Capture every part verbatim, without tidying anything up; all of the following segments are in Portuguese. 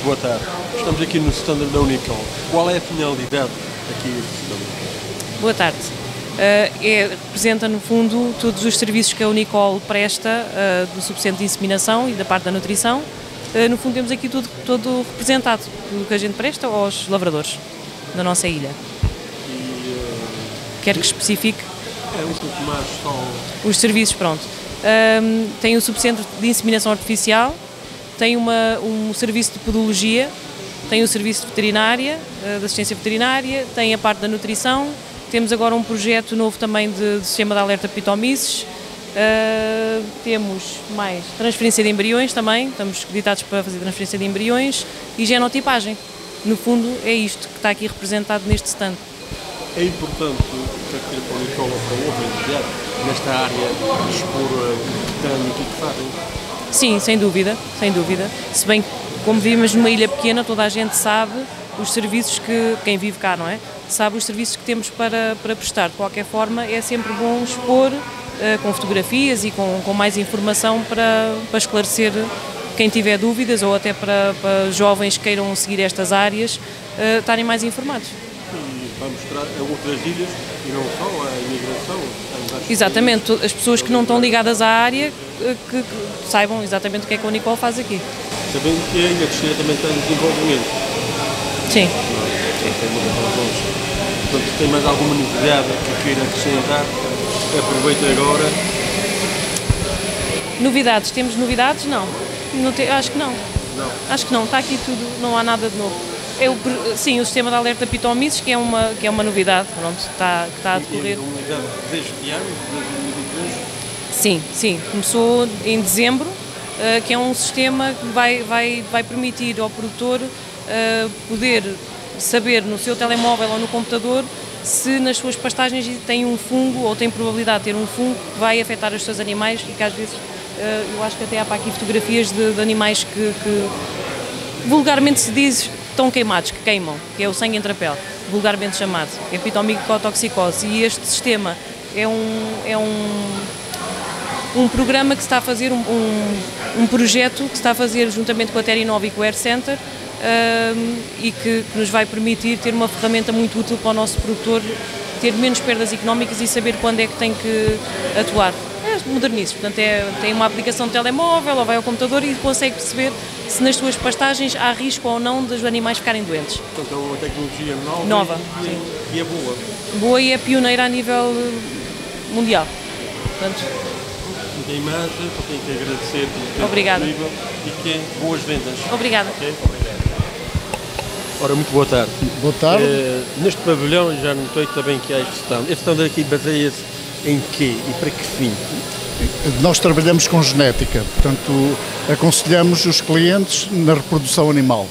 boa tarde. Estamos aqui no stand da Unicol. Qual é a finalidade aqui deste stand? Boa tarde. Uh, é, representa, no fundo, todos os serviços que a Unicol presta, uh, do subcentro de inseminação e da parte da nutrição. Uh, no fundo, temos aqui tudo, todo representado, tudo que a gente presta aos lavradores da nossa ilha. E, uh, Quer que especifique? É um pouco mais só... Os serviços, pronto. Um, tem o subcentro de inseminação artificial, tem uma, um serviço de podologia, tem o serviço de veterinária, uh, de assistência veterinária, tem a parte da nutrição. Temos agora um projeto novo também de, de sistema de alerta pitomices. Uh, temos mais transferência de embriões também, estamos acreditados para fazer transferência de embriões e genotipagem. No fundo é isto que está aqui representado neste stand. É importante que a Unicol para outra entidade nesta área expor o que tem e o que fazem? Sim, sem dúvida, sem dúvida. Se bem que, como vivemos numa ilha pequena, toda a gente sabe os serviços que, quem vive cá, não é? Sabe os serviços que temos para, para prestar. De qualquer forma, é sempre bom expor uh, com fotografias e com, com mais informação para, para esclarecer quem tiver dúvidas ou até para, para jovens que queiram seguir estas áreas uh, estarem mais informados. E para mostrar a outras ilhas e não só a imigração. Exatamente, as pessoas que não estão ligadas à área que, que saibam exatamente o que é que a Unicol faz aqui. Sabendo que a Ilha de Chinha também tem desenvolvimento. Sim. Tem muita Portanto, tem mais alguma novidade que queira acrescentar? Aproveita agora. Novidades? Temos novidades? Não. não te, acho que não. Não. Acho que não. Está aqui tudo, não há nada de novo. É o, sim, o sistema de alerta pitomices, que é uma, que é uma novidade, pronto, está, está a decorrer. E é uma novidade deste ano, de dois mil e vinte e três? Sim, sim. Começou em dezembro, uh, que é um sistema que vai, vai, vai permitir ao produtor uh, poder saber no seu telemóvel ou no computador se nas suas pastagens tem um fungo ou tem probabilidade de ter um fungo que vai afetar os seus animais e que às vezes, uh, eu acho que até há para aqui fotografias de, de animais que, que vulgarmente se diz estão queimados, que queimam, que é o sangue entre a pele, vulgarmente chamado, é pitomicotoxicose. E este sistema é um, é um, um programa que se está a fazer, um, um, um projeto que se está a fazer juntamente com a Terinova e com o Air Center, um, e que, que nos vai permitir ter uma ferramenta muito útil para o nosso produtor ter menos perdas económicas e saber quando é que tem que atuar. É modernice, portanto é, tem uma aplicação de telemóvel ou vai ao computador e consegue perceber se nas suas pastagens há risco ou não dos animais ficarem doentes. Portanto é uma tecnologia nova, nova e, sim. e é boa. Boa e é pioneira a nível mundial. Portanto, tem mais, só tenho que agradecer pelo obrigada. Disponível e que boas vendas. Obrigada. Okay? Obrigado. Ora, muito boa tarde. Boa tarde. Uh, neste pavilhão já notei também que há este stand. Este stand aqui baseia-se em quê e para que fim? Nós trabalhamos com genética, portanto aconselhamos os clientes na reprodução animal.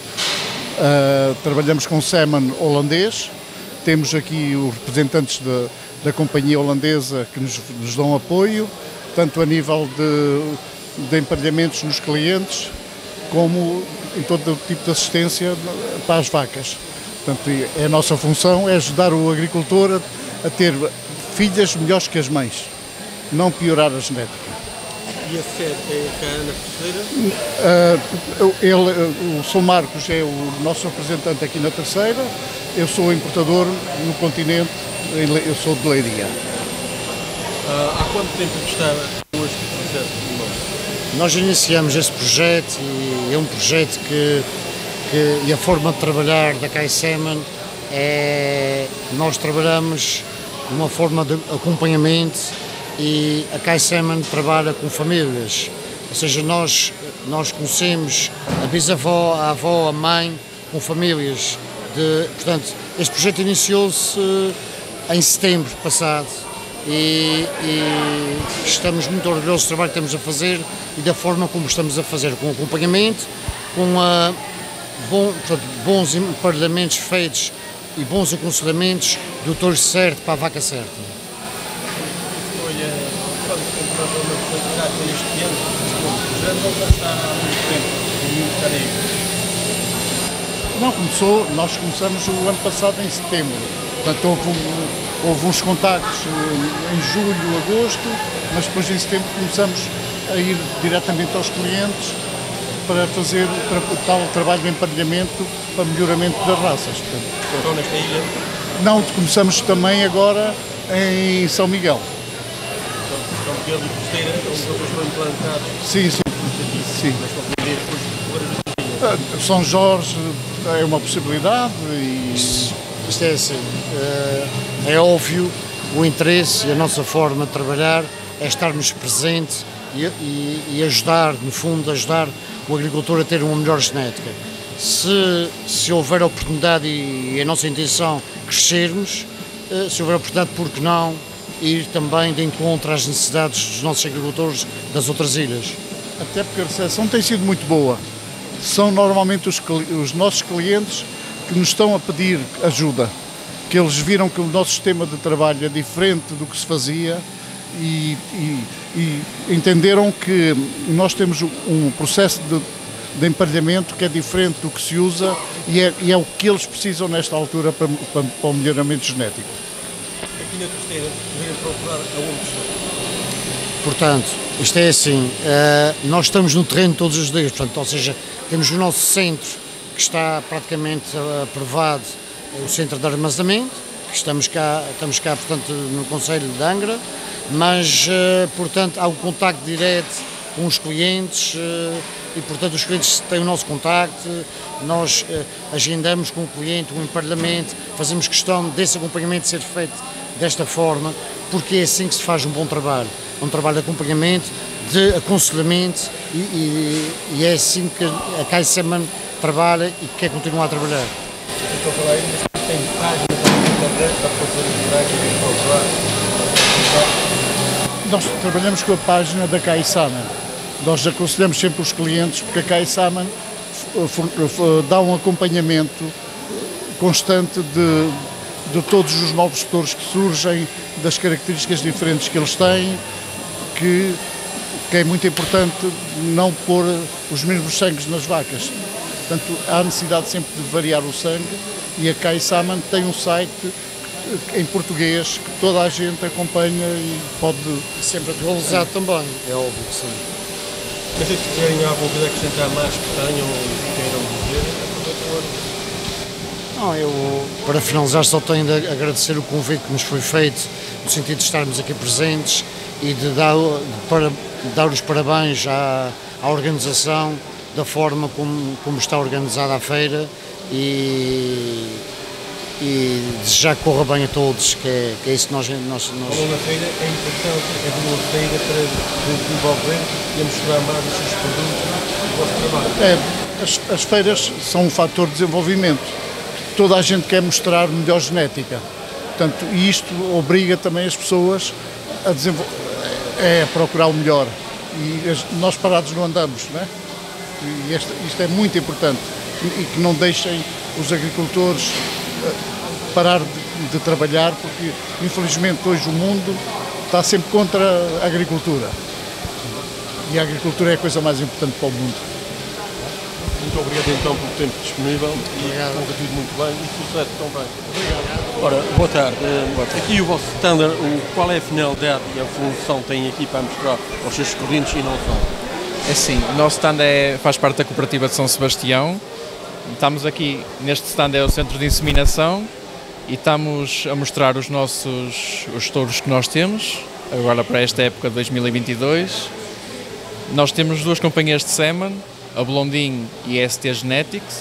Uh, trabalhamos com semen holandês, temos aqui os representantes da, da companhia holandesa que nos, nos dão apoio, tanto a nível de, de emparelhamentos nos clientes, como em todo o tipo de assistência para as vacas. Portanto, é a nossa função é ajudar o agricultor a, a ter filhas melhores que as mães, não piorar a genética. E a sede é cá na Terceira? Uh, ele, o São Marcos é o nosso representante aqui na Terceira, eu sou importador no continente, eu sou de Leiria. Uh, há quanto tempo que está com este projeto? Nós iniciamos este projeto e é um projeto que, que e a forma de trabalhar da CAI-Semen é, nós trabalhamos de uma forma de acompanhamento e a CAI-Semen trabalha com famílias, ou seja, nós, nós conhecemos a bisavó, a avó, a mãe, com famílias. De, portanto, este projeto iniciou-se em setembro passado. E, e estamos muito orgulhosos do trabalho que estamos a fazer e da forma como estamos a fazer, com acompanhamento, com a, bom, portanto, bons emparelhamentos feitos e bons aconselhamentos do touro certo para a vaca certa. Olha, quando comprou uma quantidade este ano, já não já está há muito tempo, muito carinho. Não, começou, nós começamos o ano passado em setembro, portanto houve um, Houve uns contactos em julho, agosto, mas depois em setembro começamos a ir diretamente aos clientes para fazer o tal trabalho de emparelhamento para melhoramento das raças. Então, nesta ilha? Não, começamos também agora em São Miguel. São Miguel e Costeira, onde vocês foram implantados. Sim, sim. sim. Mas para poder depois de Uh, São Jorge é uma possibilidade e... Isto é assim, é óbvio, o interesse e a nossa forma de trabalhar é estarmos presentes e, e, e ajudar, no fundo, ajudar o agricultor a ter uma melhor genética. Se, se houver oportunidade e, e a nossa intenção crescermos, se houver oportunidade, por que não ir também de encontro às necessidades dos nossos agricultores das outras ilhas? Até porque a recepção tem sido muito boa. São normalmente os, os nossos clientes que nos estão a pedir ajuda, que eles viram que o nosso sistema de trabalho é diferente do que se fazia e, e, e entenderam que nós temos um processo de, de emparelhamento que é diferente do que se usa e é, e é o que eles precisam nesta altura para, para, para o melhoramento genético. aqui na Costeira, virem procurar aonde estão? Portanto, isto é assim, nós estamos no terreno todos os dias, portanto, ou seja, temos o nosso centro que está praticamente aprovado, o centro de armazenamento, que estamos cá, estamos cá, portanto, no Concelho de Angra, mas, portanto, há o contacto direto com os clientes e, portanto, os clientes têm o nosso contacto, nós agendamos com o cliente um emparelhamento, fazemos questão desse acompanhamento ser feito desta forma, porque é assim que se faz um bom trabalho, um trabalho de acompanhamento, de aconselhamento e, e, e é assim que a CAISEMAN trabalha e quer continuar a trabalhar. Estou a falar aí, mas tem página na internet para fazer procurar. Nós trabalhamos com a página da CAISEMAN. Nós aconselhamos sempre os clientes porque a CAISEMAN dá um acompanhamento constante de, de todos os novos setores que surgem, das características diferentes que eles têm, que, que é muito importante não pôr os mesmos sangues nas vacas. Portanto, há necessidade sempre de variar o sangue e a CAISEMAN tem um site em português que toda a gente acompanha e pode... Sempre atualizado também, é óbvio que sim. Mas se tiverem alguma coisa a acrescentar mais que tenham ou queiram dizer, aproveitem. Não, eu, para finalizar, só tenho de agradecer o convite que nos foi feito, no sentido de estarmos aqui presentes e de dar, para, de dar os parabéns à, à organização, da forma como, como está organizada a feira e, e desejar que corra bem a todos, que é, que é isso que nós... nós, nós... A feira é importante, é uma feira para desenvolver e a mostrar mais os seus produtos e o vosso trabalho. É, as, as feiras são um fator de desenvolvimento. Toda a gente quer mostrar melhor genética. Portanto, e isto obriga também as pessoas a, desenvol... é, a procurar o melhor. E as, nós parados não andamos, não é? E este, isto é muito importante. E, e que não deixem os agricultores uh, parar de, de trabalhar, porque infelizmente hoje o mundo está sempre contra a agricultura. E a agricultura é a coisa mais importante para o mundo. Muito obrigado então pelo tempo disponível e corra tudo muito bem e sucesso também. Obrigado. Ora, boa tarde. Boa tarde. Aqui o vosso standard, o, qual é a finalidade e a função que tem aqui para mostrar aos seus clientes e não só? É sim, o nosso stand é, faz parte da Cooperativa de São Sebastião. Estamos aqui, neste stand é o centro de inseminação e estamos a mostrar os nossos os touros que nós temos, agora para esta época de dois mil e vinte e dois. Nós temos duas companhias de semen, a Blondin e a S T Genetics,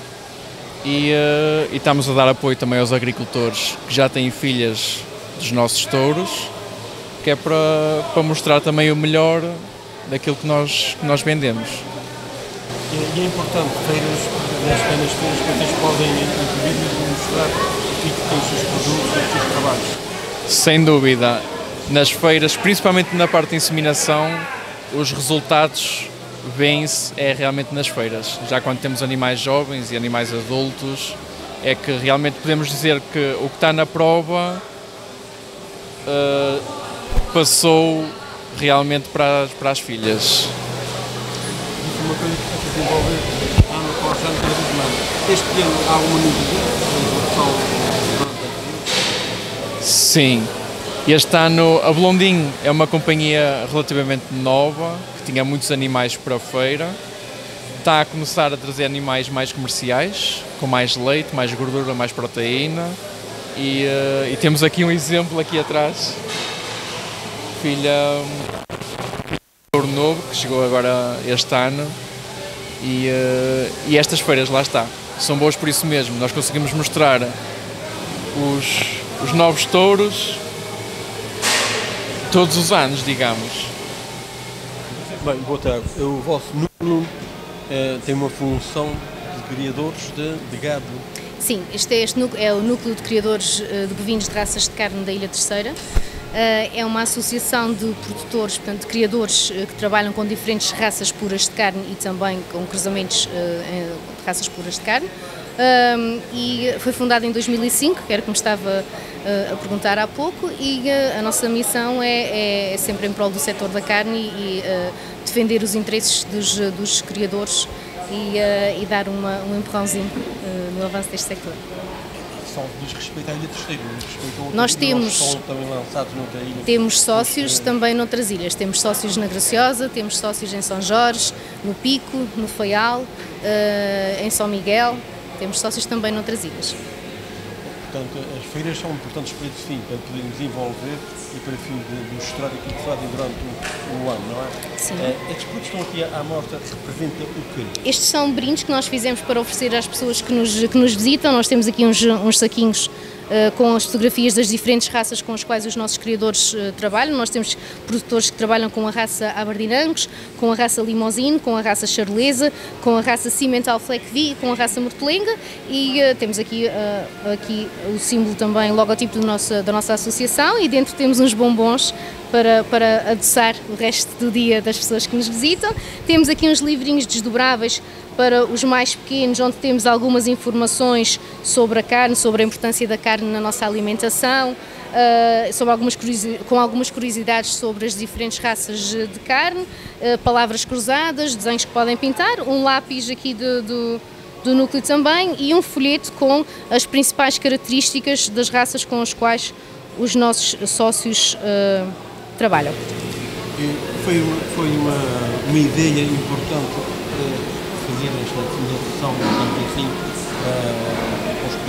e, uh, e estamos a dar apoio também aos agricultores que já têm filhas dos nossos touros, que é para, para mostrar também o melhor daquilo que nós, que nós vendemos. E é importante feiras, nas feiras que vocês podem intervir e mostrar o que tem os seus produtos e os seus trabalhos. Sem dúvida, nas feiras, principalmente na parte de inseminação, os resultados vêm-se é realmente nas feiras. Já quando temos animais jovens e animais adultos, é que realmente podemos dizer que o que está na prova uh, passou realmente para, para as filhas. Isso é uma coisa que está a desenvolver ano após ano, cada vez mais. Este ano há uma novidade. Sim. Este ano a Blondin é uma companhia relativamente nova, que tinha muitos animais para a feira está a começar a trazer animais mais comerciais, com mais leite, mais gordura, mais proteína. E, uh, e temos aqui um exemplo aqui atrás, filha um touro novo, que chegou agora este ano. E, uh, e estas feiras, lá está, são boas por isso mesmo. Nós conseguimos mostrar os, os novos touros todos os anos, digamos. Bem, boa tarde. O vosso núcleo eh, tem uma função de criadores de, de gado. Sim, este, é, este é o núcleo de criadores de bovinos de raças de carne da Ilha Terceira. É uma associação de produtores, portanto, de criadores que trabalham com diferentes raças puras de carne e também com cruzamentos de raças puras de carne. E foi fundada em dois mil e cinco, que era como estava a perguntar há pouco, e a nossa missão é, é sempre em prol do setor da carne e defender os interesses dos, dos criadores e, e dar uma, um empurrãozinho no avanço deste sector. Só diz respeito à Ilha Terceira, diz respeito ao Nós temos, são também lançados noutra ilha. Temos sócios também noutras ilhas, temos sócios na Graciosa, temos sócios em São Jorge, no Pico, no Faial, em São Miguel, temos sócios também noutras ilhas. Portanto, as feiras são importantes para esse fim, para poder desenvolver e para o fim de, de mostrar aquilo que fazem durante o, o ano, não é? Sim. É, estes produtos que estão aqui à mostra representam o quê? Estes são brindes que nós fizemos para oferecer às pessoas que nos, que nos visitam. Nós temos aqui uns, uns saquinhos uh, com as fotografias das diferentes raças com as quais os nossos criadores uh, trabalham. Nós temos produtores que trabalham com a raça Aberdeen Angus, com a raça Limousine, com a raça Charolesa, com a raça Cimental Fleck V, com a raça Mortelenga e uh, temos aqui, uh, aqui o símbolo também, o logotipo do nosso, da nossa associação, e dentro temos uns bombons para, para adoçar o resto do dia das pessoas que nos visitam. Temos aqui uns livrinhos desdobráveis para os mais pequenos, onde temos algumas informações sobre a carne, sobre a importância da carne na nossa alimentação, uh, sobre algumas com algumas curiosidades sobre as diferentes raças de carne, uh, palavras cruzadas, desenhos que podem pintar, um lápis aqui de, de, do núcleo também e um folheto com as principais características das raças com as quais os nossos sócios uh, trabalham. E foi uma, foi uma, uma ideia importante para fazer esta fundação, digamos assim, uh, aos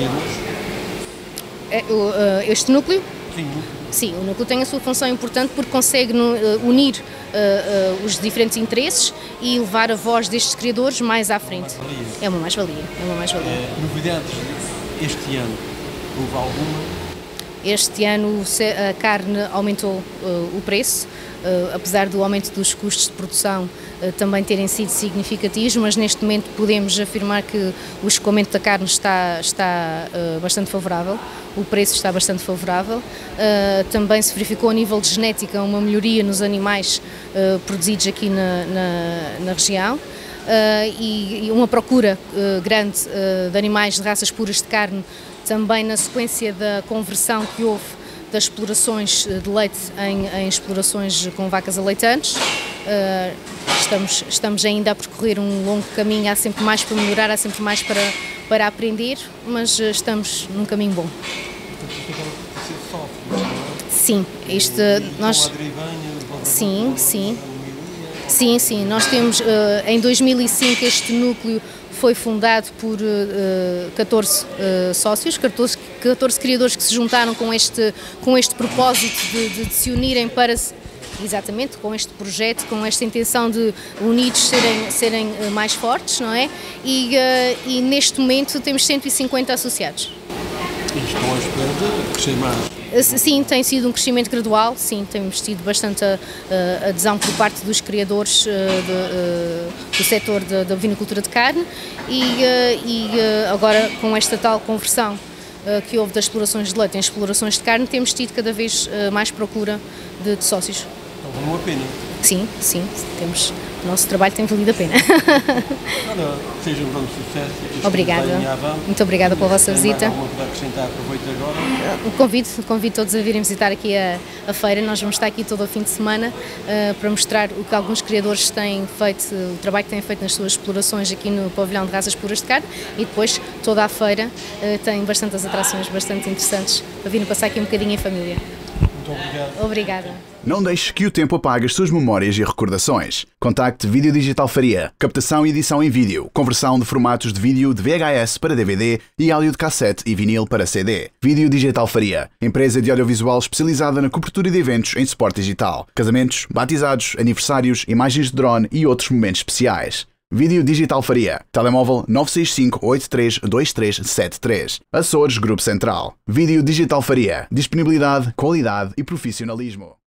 criadores? Uh, este núcleo? Sim. Sim, o núcleo tem a sua função importante porque consegue uh, unir uh, uh, os diferentes interesses e levar a voz destes criadores mais à frente. É uma mais-valia. É uma mais-valia. Uh, novidades este ano, houve alguma? Este ano a carne aumentou uh, o preço, uh, apesar do aumento dos custos de produção uh, também terem sido significativos, mas neste momento podemos afirmar que o escoamento da carne está, está uh, bastante favorável, o preço está bastante favorável. Uh, também se verificou a nível de genética uma melhoria nos animais uh, produzidos aqui na, na, na região. Uh, e, e uma procura uh, grande uh, de animais de raças puras de carne, também na sequência da conversão que houve das explorações de leite em, em explorações com vacas aleitantes. Uh, estamos, estamos ainda a percorrer um longo caminho, há sempre mais para melhorar, há sempre mais para, para aprender, mas uh, estamos num caminho bom. Sim, este, nós... Sim, sim. Sim, sim, nós temos, uh, em dois mil e cinco este núcleo foi fundado por uh, catorze uh, sócios, catorze, catorze criadores que se juntaram com este, com este propósito de, de, de se unirem para, exatamente, com este projeto, com esta intenção de unidos serem, serem uh, mais fortes, não é? E, uh, e neste momento temos cento e cinquenta associados. E estão à espera de crescer mais? Sim, tem sido um crescimento gradual, sim, temos tido bastante uh, adesão por parte dos criadores uh, de, uh, do setor da vinicultura de carne e, uh, e uh, agora com esta tal conversão uh, que houve das explorações de leite em explorações de carne, temos tido cada vez uh, mais procura de, de sócios. Então valeu a pena? Sim, sim, temos, o nosso trabalho tem valido a pena. Ora, seja um grande sucesso. Obrigada. Muito obrigada pela vossa visita. Alguma coisa a acrescentar, aproveito agora. O convido, convido todos a virem visitar aqui a, a feira. Nós vamos estar aqui todo o fim de semana uh, para mostrar o que alguns criadores têm feito, o trabalho que têm feito nas suas explorações aqui no pavilhão de raças puras de carne, e depois toda a feira uh, tem bastantes atrações bastante interessantes para virem passar aqui um bocadinho em família. Muito obrigado. Obrigada. Não deixe que o tempo apague as suas memórias e recordações. Contacte Vídeo Digital Faria. Captação e edição em vídeo. Conversão de formatos de vídeo de V H S para D V D e áudio de cassete e vinil para C D. Vídeo Digital Faria. Empresa de audiovisual especializada na cobertura de eventos em suporte digital. Casamentos, batizados, aniversários, imagens de drone e outros momentos especiais. Vídeo Digital Faria. Telemóvel nove seis cinco oito três dois três sete três. Açores Grupo Central. Vídeo Digital Faria. Disponibilidade, qualidade e profissionalismo.